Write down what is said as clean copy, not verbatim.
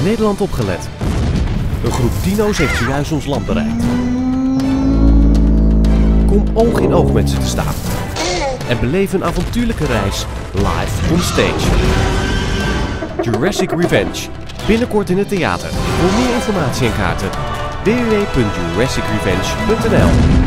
Nederland opgelet. Een groep dino's heeft zojuist ons land bereikt. Kom oog in oog met ze te staan. En beleef een avontuurlijke reis live on stage. Jurassic Revenge. Binnenkort in het theater. Voor meer informatie en kaarten www.jurassicrevenge.nl